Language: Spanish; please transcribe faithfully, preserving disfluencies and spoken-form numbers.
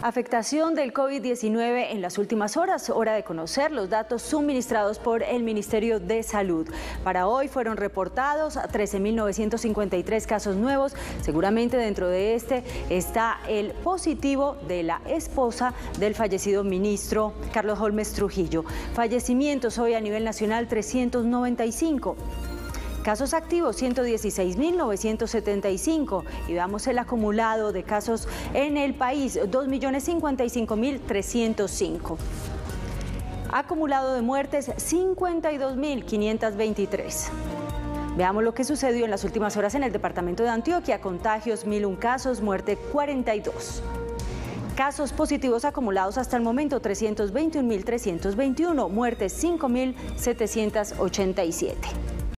Afectación del COVID diecinueve en las últimas horas. Hora de conocer los datos suministrados por el Ministerio de Salud. Para hoy fueron reportados trece mil novecientos cincuenta y tres casos nuevos. Seguramente dentro de este está el positivo de la esposa del fallecido ministro Carlos Holmes Trujillo. Fallecimientos hoy a nivel nacional trescientos noventa y cinco. Casos activos ciento dieciséis mil novecientos setenta y cinco y veamos el acumulado de casos en el país, dos millones cincuenta y cinco mil trescientos cinco. Acumulado de muertes cincuenta y dos mil quinientos veintitrés. Veamos lo que sucedió en las últimas horas en el departamento de Antioquia. Contagios mil uno casos, muerte cuarenta y dos. Casos positivos acumulados hasta el momento trescientos veintiún mil trescientos veintiuno, muertes cinco mil setecientos ochenta y siete.